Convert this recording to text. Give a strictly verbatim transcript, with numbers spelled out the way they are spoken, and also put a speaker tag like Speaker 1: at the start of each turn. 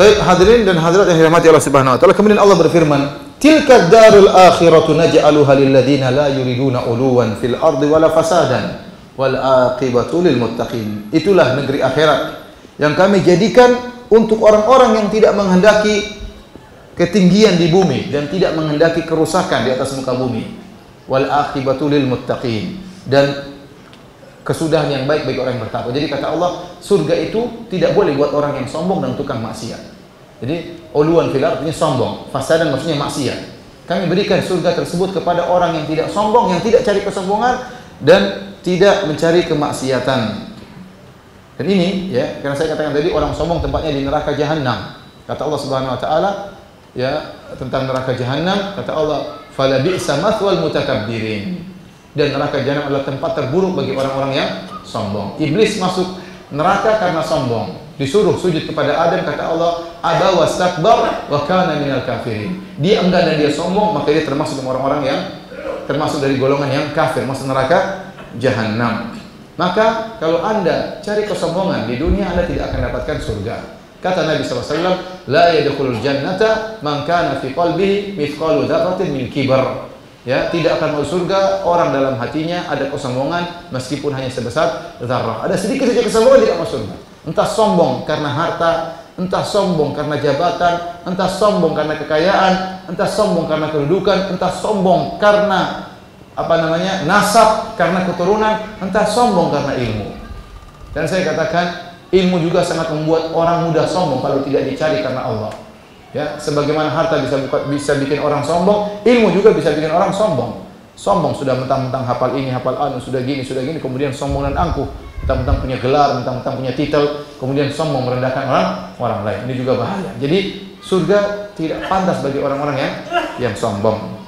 Speaker 1: Baik, hadirin dan hadirat yang dirahmati Allah Subhanahu wa taala. Kemudian Allah berfirman, "Tilka darul akhiratu naj'aluha lil ladzina la yuriduna uluwan fil ardi wala fasadan wal aqibatu lil muttaqin." Itulah negeri akhirat yang kami jadikan untuk orang-orang yang tidak menghendaki ketinggian di bumi dan tidak menghendaki kerusakan di atas muka bumi. Wal aqibatu lil muttaqin, dan kesudahan yang baik bagi orang yang bertakwa. Jadi kata Allah, surga itu tidak boleh buat orang yang sombong dan tukang maksiat. Jadi uluwan fil artinya sombong, fasadan maksudnya maksiat. Kami berikan surga tersebut kepada orang yang tidak sombong, yang tidak cari kesombongan dan tidak mencari kemaksiatan. Dan ini ya, karena saya katakan tadi orang sombong tempatnya di neraka jahanam. Kata Allah Subhanahu wa taala ya tentang neraka jahanam, kata Allah, "Fala bi'sa mathwal mutakabbirin." Dan neraka jahanam adalah tempat terburuk bagi orang-orang yang sombong. Iblis masuk neraka karena sombong. Disuruh sujud kepada Adam, kata Allah, "Aba wastakbar wa kana minal kafirin." Dia enggan dan dia sombong, maka dia termasuk orang-orang yang termasuk dari golongan yang kafir, masuk neraka jahanam. Maka kalau Anda cari kesombongan di dunia, Anda tidak akan dapatkan surga. Kata Nabi sallallahu alaihi wasallam, "La yadkhulul jannata man kana fi qalbihi mithqalu dzarratin min kibar." Ya, tidak akan masuk surga orang dalam hatinya ada kesombongan meskipun hanya sebesar zarrah. Ada sedikit saja kesombongan tidak masuk surga. Entah sombong karena harta, entah sombong karena jabatan, entah sombong karena kekayaan, entah sombong karena kedudukan, entah sombong karena apa namanya? nasab, karena keturunan, entah sombong karena ilmu. Dan saya katakan, ilmu juga sangat membuat orang mudah sombong kalau tidak dicari karena Allah. Ya, sebagaimana harta bisa buka, bisa bikin orang sombong, ilmu juga bisa bikin orang sombong. Sombong sudah mentang-mentang hafal ini, hafal anu, sudah gini, sudah gini, kemudian sombong dan angkuh, mentang-mentang punya gelar, mentang-mentang punya titel, kemudian sombong merendahkan orang orang lain. Ini juga bahaya. Jadi surga tidak pantas bagi orang-orang yang yang sombong.